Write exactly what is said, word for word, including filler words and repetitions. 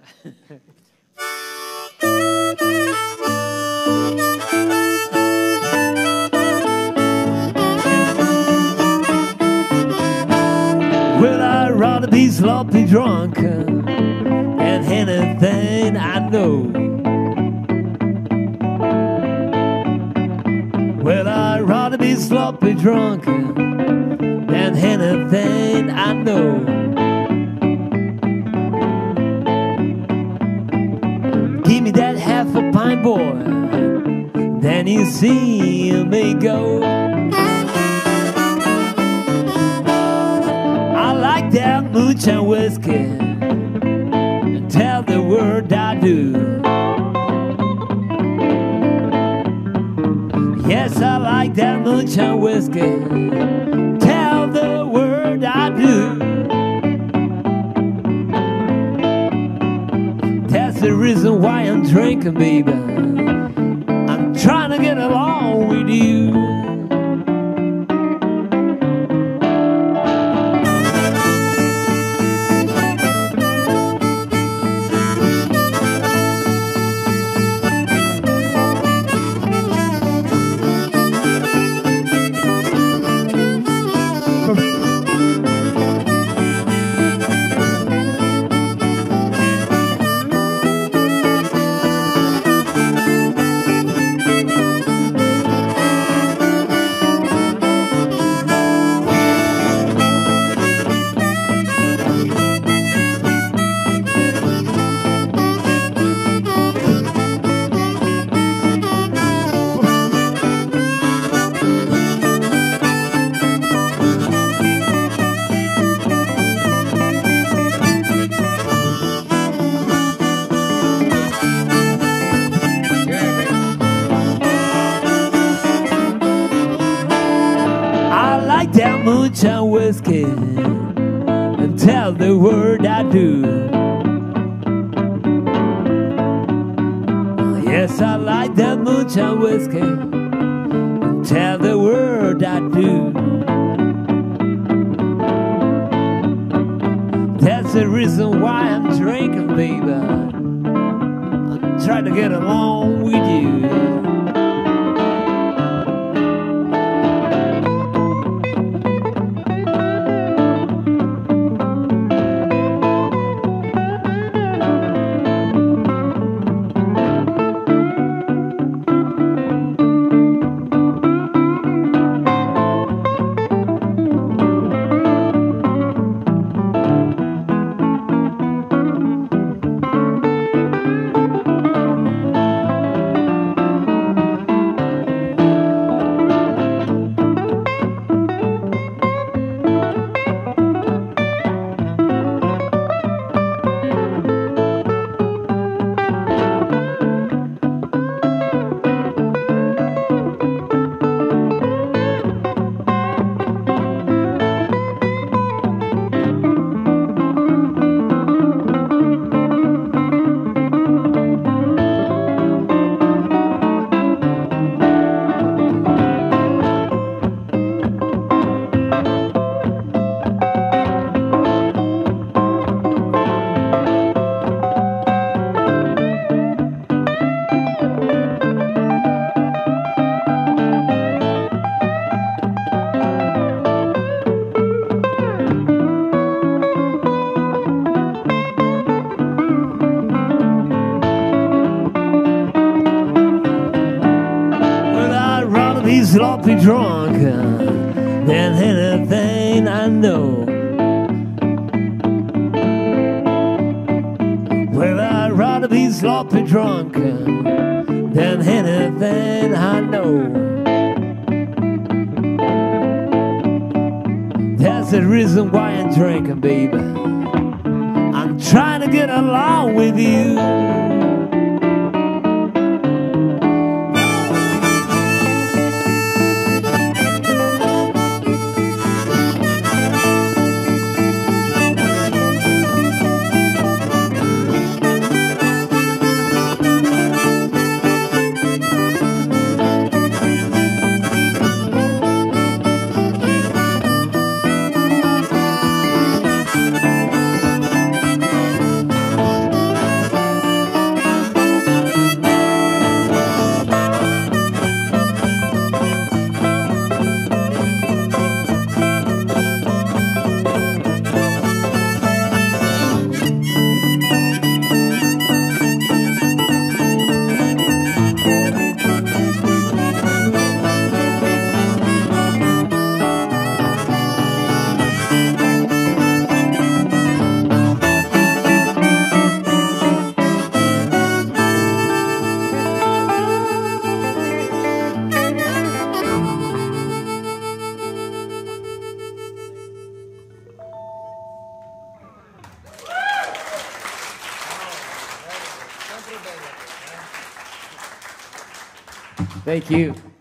Well, I'd rather be sloppy drunk than anything I know. Well, I'd rather be sloppy drunk than anything I know. Give me that half a pint, boy, then you see me go. I like that moonshine whiskey, and tell the word I do. Yes, I like that moonshine whiskey, tell the word I do. That's the reason why I'm drinking, baby. I'm trying to get along with you. That moonshine whiskey, and tell the word I do. Yes, I like that moonshine whiskey, and tell the word I do. That's the reason why I'm drinking, baby. I'm trying to get along with you. Sloppy drunk than anything I know. Well, I'd rather be sloppy drunk than anything I know. That's the reason why I'm drinking, baby. I'm trying to get along with you. Thank you.